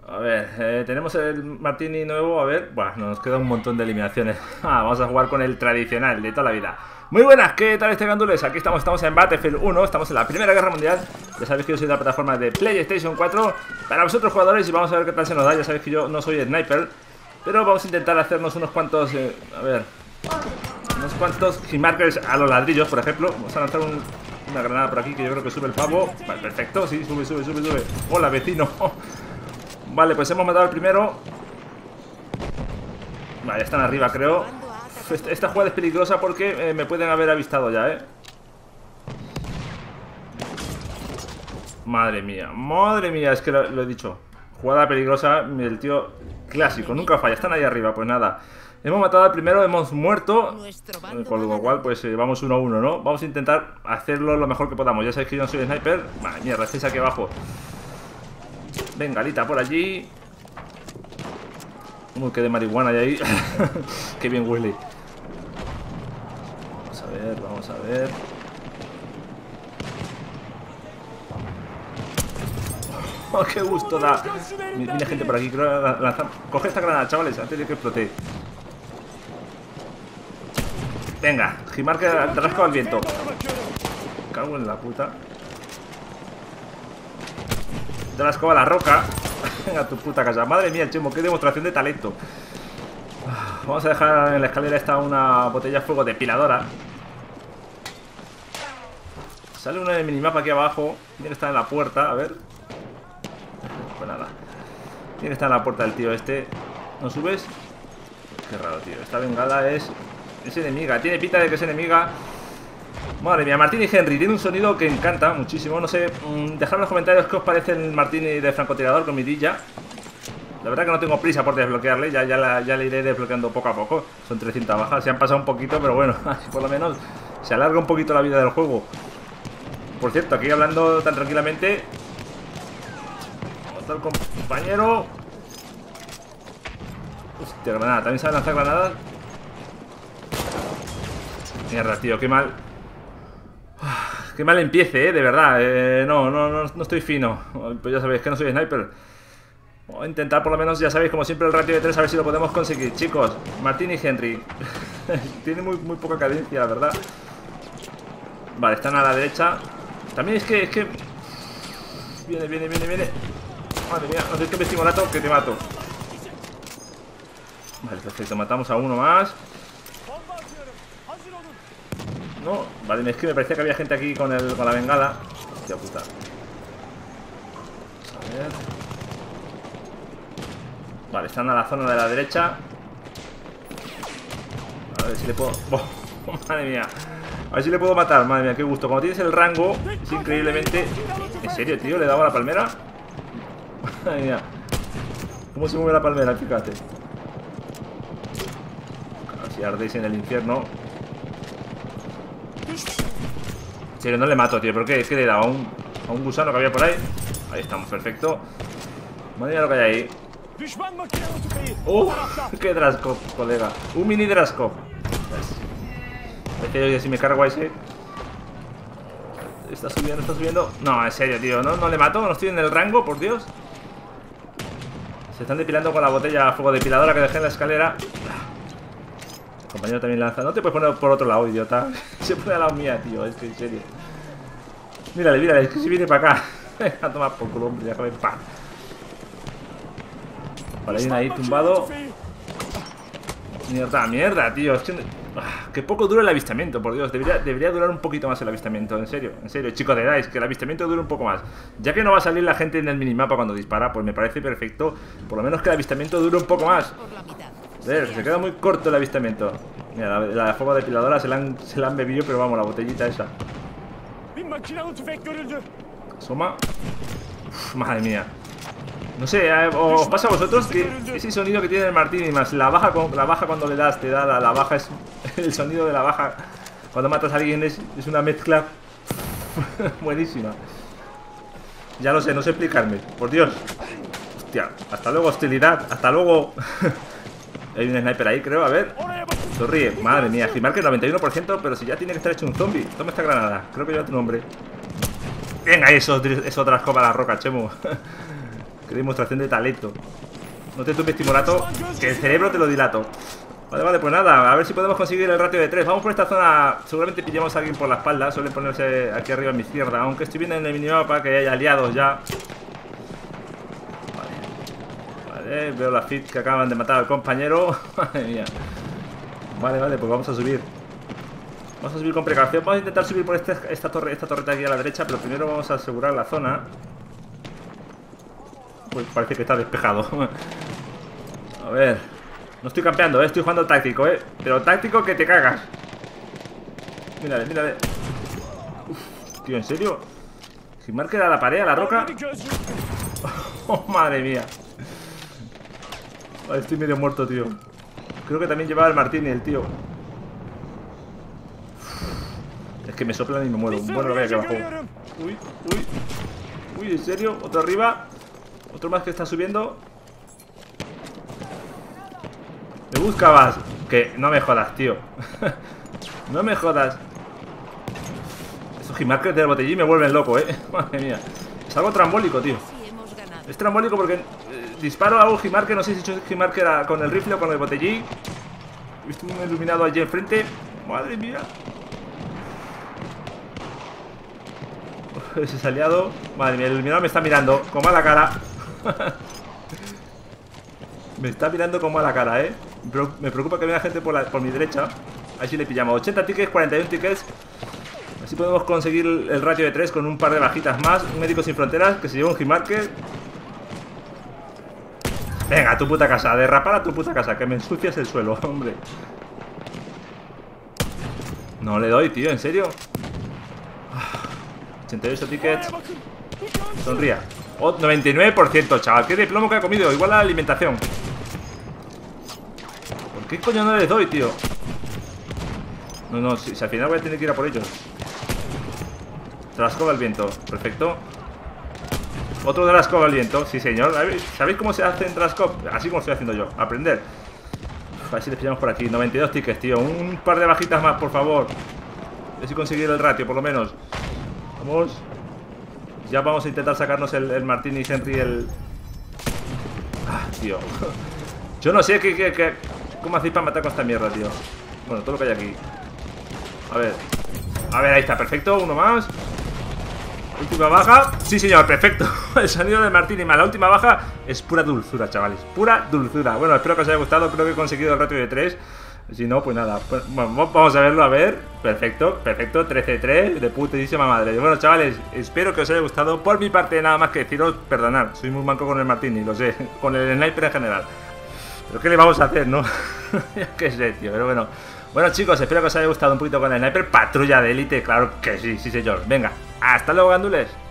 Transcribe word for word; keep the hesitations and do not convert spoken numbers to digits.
A ver, eh, tenemos el Martini nuevo. A ver, bueno, nos queda un montón de eliminaciones. Ah, vamos a jugar con el tradicional de toda la vida. Muy buenas, ¿qué tal este gandules? Aquí estamos, estamos en Battlefield uno, estamos en la Primera Guerra Mundial. Ya sabéis que yo soy de la plataforma de PlayStation cuatro para vosotros jugadores y vamos a ver qué tal se nos da. Ya sabéis que yo no soy sniper, pero vamos a intentar hacernos unos cuantos, eh, a ver, unos cuantos hitmarkers a los ladrillos, por ejemplo. Vamos a lanzar un, una granada por aquí que yo creo que sube el pavo. Vale, perfecto, sí, sube, sube, sube, sube. Hola, vecino. Vale, pues hemos matado al primero. Vale, están arriba, creo. Esta jugada es peligrosa porque eh, me pueden haber avistado ya, eh. Madre mía, madre mía, es que lo, lo he dicho. Jugada peligrosa, el tío clásico, nunca falla, están ahí arriba, pues nada. Hemos matado al primero, hemos muerto. Con lo cual, pues eh, vamos uno a uno, ¿no? Vamos a intentar hacerlo lo mejor que podamos. Ya sabéis que yo no soy sniper. Vale, mierda, estáis aquí abajo. Bengalita por allí. Uy, que de marihuana hay ahí. Qué bien huele. Vamos a ver, vamos a ver. Oh, qué gusto da. Viene gente por aquí, creo lanzar. Coge esta granada, chavales, antes de que explote. Venga, hitmarker te rasco al viento. Cago en la puta. Te rasco a la roca. Venga, tu puta casa. Madre mía, Chemo, qué demostración de talento. Vamos a dejar en la escalera esta una botella de fuego depiladora. Sale uno en el minimapa aquí abajo. Tiene que estar en la puerta, a ver. Pues nada. Tiene que estar en la puerta del tío este. ¿No subes? Qué raro, tío. Esta bengala es... Es enemiga. Tiene pinta de que es enemiga. Madre mía, Martini Henry tiene un sonido que encanta muchísimo. No sé, mmm, dejadme en los comentarios qué os parece el Martini de francotirador con mirilla. La verdad que no tengo prisa por desbloquearle. Ya, ya, la, ya le iré desbloqueando poco a poco. Son trescientas bajas, se han pasado un poquito, pero bueno, así por lo menos se alarga un poquito la vida del juego. Por cierto, aquí hablando tan tranquilamente, otro compañero. Hostia, granada, también sabe lanzar granadas. Mierda, tío, qué mal. Qué mal empiece, eh, de verdad. eh, no, no, no, no estoy fino. Pues ya sabéis que no soy sniper. Voy a intentar por lo menos, ya sabéis, como siempre, el ratio de tres, a ver si lo podemos conseguir. Chicos, Martini Henry tiene muy, muy poca cadencia, la verdad. Vale, están a la derecha. También es que, es que Viene, viene, viene, viene. Madre mía, no sé qué me estimulato, que te mato. Vale, perfecto, matamos a uno más. No, vale, es que me parecía que había gente aquí con, el, con la bengala. Hostia puta. Vamos a ver. Vale, están a la zona de la derecha. A ver si le puedo... Oh, madre mía. A ver si le puedo matar, madre mía, qué gusto. Cuando tienes el rango, es increíblemente... ¿En serio, tío? ¿Le he dado a la palmera? Madre mía. ¿Cómo se mueve la palmera? Fíjate. A ver si ardéis en el infierno. En serio, no le mato, tío. ¿Por qué? Es que le he dado a un, a un gusano que había por ahí. Ahí estamos, perfecto. Madre mía lo que hay ahí. ¡Uh! ¡Qué Drascov, colega! Un mini Drascov. Es que si me cargo a ese... Está subiendo, está subiendo. No, en serio, tío. ¿No, no le mato? ¿No estoy en el rango? Por Dios. Se están depilando con la botella a fuego depiladora que dejé en la escalera. El compañero también lanza. No te puedes poner por otro lado, idiota. Se pone a la mía, tío. Es que en serio. Mírale, mírale. Es que si viene para acá. A tomar por culo, hombre. Déjame en paz. Vale, hay uno ahí tumbado. Mierda, mierda, tío. Es que... ah, que poco dura el avistamiento, por Dios. Debería, debería durar un poquito más el avistamiento. En serio, en serio, chicos de Dice, que el avistamiento dure un poco más. Ya que no va a salir la gente en el minimapa cuando dispara, pues me parece perfecto. Por lo menos que el avistamiento dure un poco más. A ver, se queda muy corto el avistamiento. Mira, la, la fuego depiladora se la, han, se la han bebido, pero vamos, la botellita esa. Asoma. Uf, madre mía. No sé, os pasa a vosotros que ese sonido que tiene el Martini más la baja, la baja cuando le das, te da la, la baja, es el sonido de la baja cuando matas a alguien es, es una mezcla buenísima. Ya lo sé, no sé explicarme, por Dios. Hostia, hasta luego hostilidad, hasta luego. Hay un sniper ahí, creo, a ver. Sonríe, madre mía, hitmarker noventa y uno por ciento, pero si ya tiene que estar hecho un zombie. Toma esta granada, creo que lleva tu nombre. Venga, eso, eso Drascov a la roca, Chemo. Qué demostración de talento. No te tumbes, Timorato, que el cerebro te lo dilato. Vale, vale, pues nada, a ver si podemos conseguir el ratio de tres. Vamos por esta zona, seguramente pillamos a alguien por la espalda. Suelen ponerse aquí arriba a mi izquierda, aunque estoy viendo en el minimapa que hay aliados ya. Vale, vale, veo la fit que acaban de matar al compañero. Madre mía. Vale, vale, pues vamos a subir. Vamos a subir con precaución. Vamos a intentar subir por este, esta, torre, esta torreta aquí a la derecha, pero primero vamos a asegurar la zona. Pues parece que está despejado. A ver. No estoy campeando, ¿eh? Estoy jugando táctico, ¿eh? Pero táctico que te cagas. Mírale, mírale. Uf, tío, ¿en serio? Si marca a la pared, a la roca. Oh, madre mía. Vale, estoy medio muerto, tío. Creo que también llevaba el martini, el tío. Es que me soplan y me muero. Bueno, lo veo aquí abajo. Uy, uy. Uy, ¿en serio? Otro arriba. Otro más que está subiendo. ¿Me buscabas? Que no me jodas, tío. No me jodas. Estos Hitmarkers del botellín me vuelven loco, eh. Madre mía. Es algo trambólico, tío. Es trambólico porque eh, disparo a un Hitmarker. No sé si he hecho Hitmarker con el rifle o con el botellín. He visto un iluminado allí enfrente. Madre mía. Ese es aliado. Madre mía, el iluminado me está mirando con mala cara. Me está mirando con mala cara, eh. Me preocupa que venga gente por, la, por mi derecha. Ahí sí le pillamos. ochenta tickets, cuarenta y uno tickets. Así podemos conseguir el ratio de tres con un par de bajitas más. Un médico sin fronteras que se lleva un Hitmarker. Venga, a tu puta casa. Derrapar a tu puta casa. Que me ensucias el suelo, hombre. No le doy, tío. ¿En serio? ochenta y ocho tickets. Sonría. Oh, noventa y nueve por ciento, chaval. Qué de plomo que ha comido. Igual la alimentación. ¿Por qué coño no les doy, tío? No, no, si, si al final voy a tener que ir a por ellos. Trascoba al viento. Perfecto. Otro de la escoba al viento. Sí, señor. ¿Sabéis cómo se hace en Trascop? Así como estoy haciendo yo. Aprender. Uf, a ver si les pillamos por aquí. noventa y dos tickets, tío. Un par de bajitas más, por favor. A ver si conseguir el ratio, por lo menos. Vamos. Ya vamos a intentar sacarnos el, el Martini Henry, el... Ah, tío. Yo no sé qué, qué, qué... ¿Cómo hacéis para matar con esta mierda, tío? Bueno, todo lo que hay aquí. A ver. A ver, ahí está, perfecto. Uno más. Última baja. Sí, señor, perfecto. El sonido de Martini más la última baja es pura dulzura, chavales. Pura dulzura. Bueno, espero que os haya gustado. Creo que he conseguido el ratio de tres. Si no, pues nada, pues, bueno, vamos a verlo, a ver. Perfecto, perfecto, trece tres, de putísima madre. Bueno, chavales, espero que os haya gustado. Por mi parte, nada más que deciros, perdonad, soy muy manco con el Martini, lo sé. Con el sniper en general. Pero ¿qué le vamos a hacer, no? Qué sé, tío, pero bueno. Bueno, chicos, espero que os haya gustado un poquito con el sniper. Patrulla de élite, claro que sí, sí señor. Venga, hasta luego, gandules.